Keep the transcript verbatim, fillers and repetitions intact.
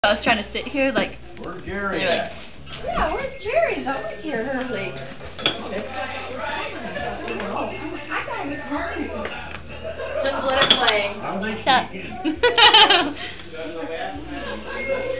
I was trying to sit here like. Where's Jerry like, at? Yeah, where's Jerry? He's always here early. I thought he was home. Just let it play. I don't think Stop. she can.